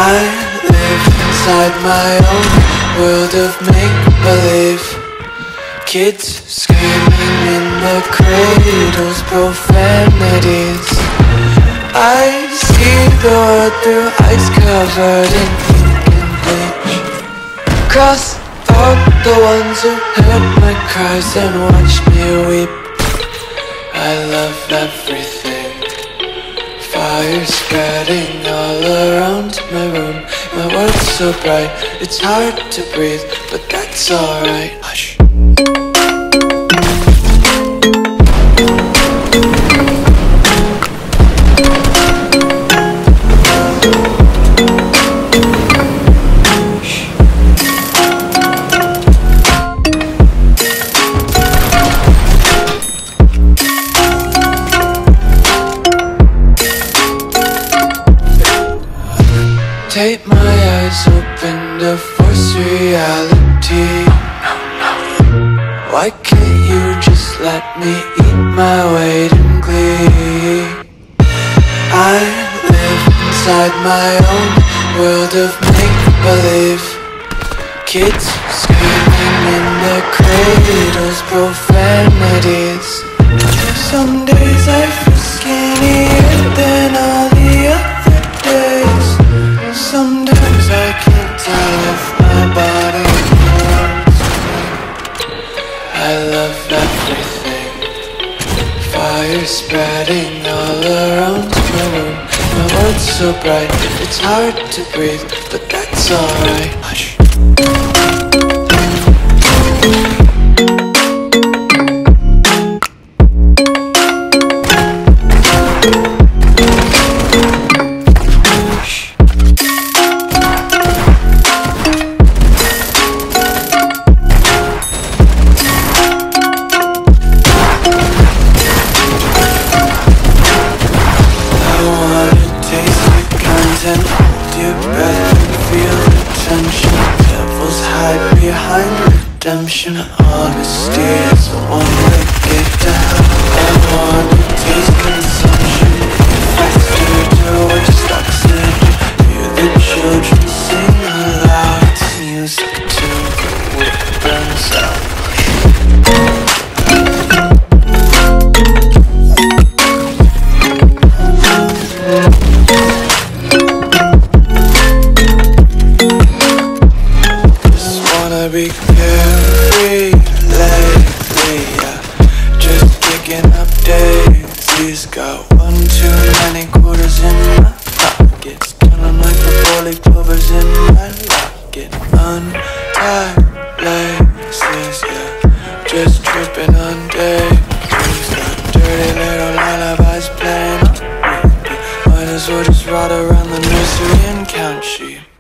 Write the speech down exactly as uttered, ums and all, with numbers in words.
I live inside my own world of make-believe. Kids screaming in the cradles, profanities. I see the world through ice covered in ink and bleach. Cross out the ones who heard my cries and watched me weep. I love everything. Fire spreading all around my room. My world's so bright, it's hard to breathe, but that's alright. Hush. Tape my eyes open to force reality. Why can't you just let me eat my weight in glee? I live inside my own world of make-believe. Kids screaming in their cradles, profanities. Some days I feel skinnier than all the other days. Sometimes I can't tell if my body wants me. I love everything. Fire spreading all around my room. My world's so bright, it's hard to breathe, but that's alright. Hush. You better feel the tension. Devils hide behind redemption. Honesty is the one way get to hell. I wanna taste consumption. Faster to waste oxygen. Hear the children sing aloud. It's music to the wick burns out. Be carefree lately, yeah. Just picking up daisies. Got one too many quarters in my pockets. Counting like the four-leaf clovers in my locket. Untied laces, yeah. Just tripping on daydreams. Got dirty little lullabies playing on repeat. Might as well just ride around the nursery and count sheep.